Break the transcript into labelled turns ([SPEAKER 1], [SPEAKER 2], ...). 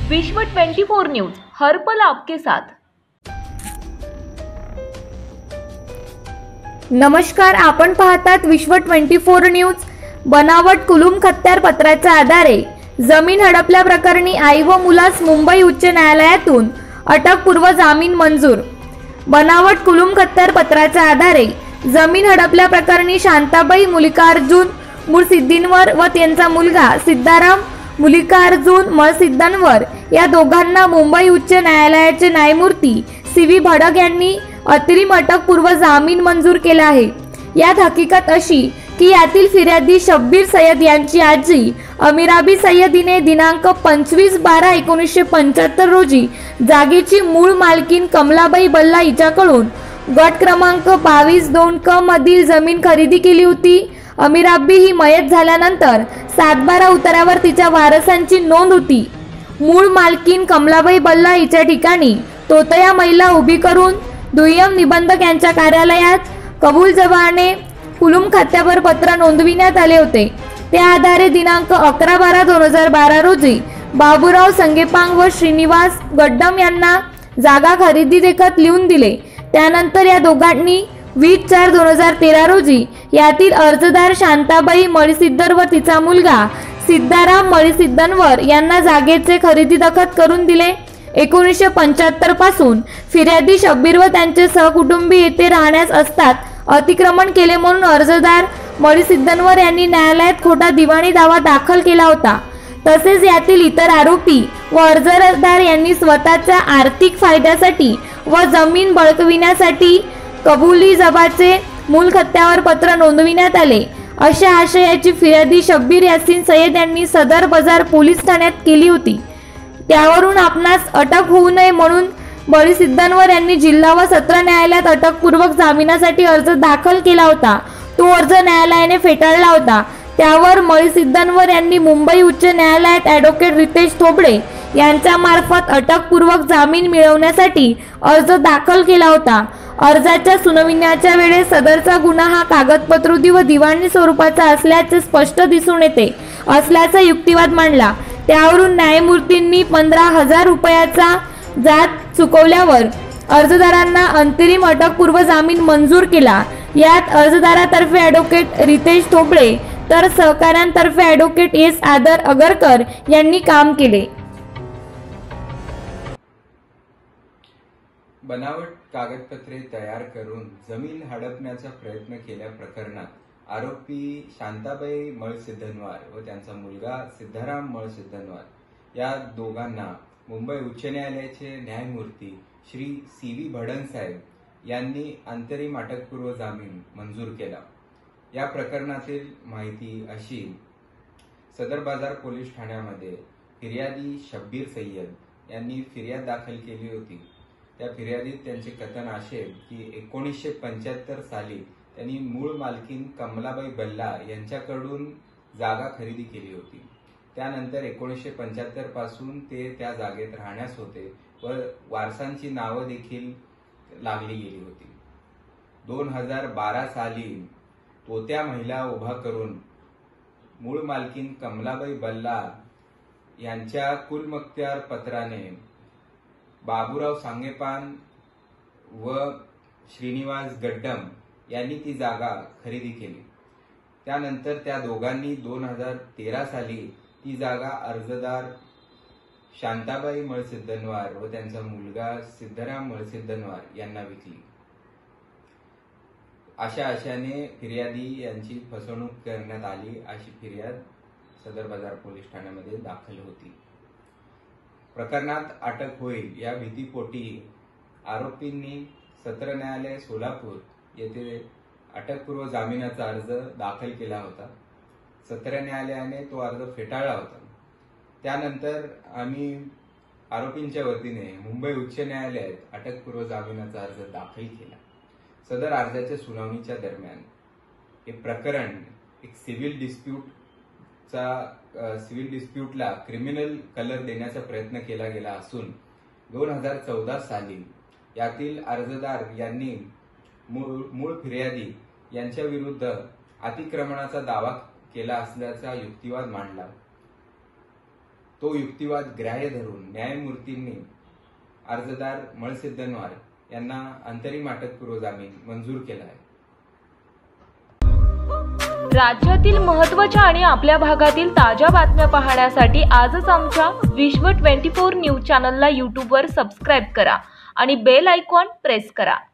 [SPEAKER 1] विश्व 24 न्यूज हर पल आपके साथ।
[SPEAKER 2] नमस्कार, आपण पाहतात विश्व 24 न्यूज। बनावट कुलूम खत्यार पत्राच्या आधारे जमीन हडपल्या प्रकरणी आई व मुलास मुंबई उच्च न्यायालयातून अटकपूर्व जामीन मंजूर। बनावट कुलूम खत्यार पत्राच्या आधारे जमीन हडपल्या प्रकरणी शांताबाई मुलिकार्जुन मुळसिद्दींवर व त्यांचा मुलगा सिद्धाराम मुलिकार्जुन मुळसिद्दींवर या दोघांना मुंबई उच्च न्यायालयाचे न्यायमूर्ती सी.व्ही. भडक यांनी अतिरिक्त अटकपूर्व जामीन मंजूर केला आहे। यात हकीकत अशी की यातील फिर्यादी शब्बीर सय्यद यांची आजी अमीराबी सय्यद हिने दिनांक 25/12/1975 रोजी जागेची मूळ मालकीन कमलाबाई बल्ला हिच्याकडून गट क्रमांक 22-2 क मधील जमीन खरेदी केली होती। अमीराबी ही मयत झाल्यानंतर 7/12 उतारावर तिच्या वारसांची नोंद होती। मूळ मालकीन कमलाबाई बल्ला हिच्या ठिकाणी तोतया महिला उभी करून दुय्यम निबंधक यांच्या कार्यालयात कबूल जबाने कुलूम खात्यावर पत्र नोंदविण्यात आले होते। त्या आधारे दिनांक 11/12/2012 रोजी बाबूराव संगेपांग व श्रीनिवास गड्डम यांना जागा खरेदी देखत लिहून दिले। त्यानंतर या दोघांनी 20/4/2013 रोजी यातील अर्जदार शांताबाई मुळसिद्दीन व तिचा मुलगा सिद्धाराम मुळसिद्दींवर यांना जागेचे खरेदी दखत करून दिले। 1975 पासून फिर्यादी शब्बीर व त्यांचे सहकुटुंबी येथे राहण्यास असतात अतिक्रमण केले म्हणून अर्जदार मुळसिद्दींवर यांनी न्यायालयात खोटा दिवाणी दावा दाखल केला होता। तसेच यातील इतर आरोपी व अर्जदार यांनी स्वतःच्या आर्थिक फायद्यासाठी व जमीन बळकविण्यासाठी कबुली जबाचे मूल खत्त्यावर पत्र नोंदविण्यात आले अशा आशयाची फिर्यादी शब्बीर यासीन सय्यद यांनी सदर बाजार पोलीस ठाण्यात केली होती। त्यावरून आपणास अटक होऊ नये म्हणून मुळसिद्दींवर यांनी जिल्हा व सत्र न्यायालयात अटकपूर्वक जामिनासाठी अर्ज दाखल केला होता। तो अर्ज न्यायालयाने फेटाळला होता। त्यावर मुळसिद्दींवर यांनी मुंबई उच्च न्यायालयात ॲडव्होकेट रितेश थोबडे यांच्या मार्फत अटकपूर्वक जामीन मिळवण्यासाठी अर्ज दाखल केला होता। अर्जाच्या सुनावणीच्या वेळेस सदरचा गुन्हा हा कागदपत्रोदी व दिवाणी स्वरूपाचा असल्याचे स्पष्ट दिसून येते असल्याचा युक्तिवाद मांडला। त्यावरून न्यायमूर्तींनी 15,000 रुपयाचा जात चुकवल्यावर अर्जदारांना अंतरिम अटकपूर्व जामीन मंजूर केला। यात अर्जदारातर्फे ॲडव्होकेट रितेश थोबडे तर सहकाऱ्यांतर्फे ॲडव्होकेट एस. आदर अगरकर यांनी काम केले।
[SPEAKER 3] बनावट कागदपत्रे तयार करून जमीन हडपण्याचा प्रयत्न केल्या प्रकरणात आरोपी शांताबाई मुळसिद्दींवर व त्यांचा मुलगा सिद्धाराम मुळसिद्दींवर या दोघांना मुंबई उच्च न्यायालयाचे न्यायमूर्ती श्री सी.व्ही. भडक साहेब यांनी अंतरिम अटकपूर्व जामीन मंजूर केला। या प्रकरणातील माहिती अशी, सदर बाजार पोलीस ठाण्यामध्ये फिर्यादी शब्बीर सय्यद यांनी फिर्याद दाखल केली होती। त्या फिर्यादीत त्यांचे कथन असे की 1975 साली त्यांनी मूळ मालकीन कमलाबाई बल्ला यांच्याकडून जागा खरेदी केली होती। त्यानंतर 1975 पासून ते त्या जागेत राहण्यास होते व वारसांची नावं देखील लागली गेली होती। 2012 साली तोत्या महिला उभा करून मूळ मालकीन कमलाबाई बल्ला यांच्या कुलमुखत्यार पत्राने बाबूराव सांगेपान व श्रीनिवास गड्डम यांनी ती जागा खरेदी केली। त्यानंतर त्या दोघांनी 2013 साली ती जागा अर्जदार शांताबाई मुळसिद्दींवर व त्यांचा मुलगा सिद्धाराम मुळसिद्दींवर यांना विकली। अशा आशयाने फिर्यादी यांची फसवणूक करण्यात आली अशी फिर्याद सदर बाजार पोलीस ठाण्यामध्ये दाखल होती। प्रकरणात अटक होईल या भीतीपोटी आरोपींनी सत्र न्यायालय सोलापूर येथे अटकपूर्व जामिनाचा अर्ज दाखल केला होता। सत्र न्यायालयाने तो अर्ज फेटाळला होता। त्यानंतर आम्ही आरोपींच्या वतीने मुंबई उच्च न्यायालयात अटकपूर्व जामिनाचा अर्ज दाखल केला। सदर अर्जाच्या सुनावणीच्या दरम्यान हे प्रकरण एक सिव्हिल डिस्प्यूटला क्रिमिनल कलर देण्याचा प्रयत्न केला गेला असून 2014 साली यातील अर्जदार यांनी मूळ फिर्यादी यांच्या विरुद्ध अतिक्रमणाचा दावा केला असल्याचा युक्तिवाद मांडला। तो युक्तिवाद ग्राह्य धरून न्यायमूर्तींनी अर्जदार मळसिद्धनवार यांना अंतरिम अटकपूर्व जामीन मंजूर केला आहे.
[SPEAKER 1] राज्यातील महत्त्वाच्या आणि आपल्या भागातील ताज्या बातम्या पाहण्यासाठी आजच आमच्या विश्व 24 न्यूज चॅनलला यूट्यूबवर सबस्क्राईब करा आणि बेल आयकॉन प्रेस करा.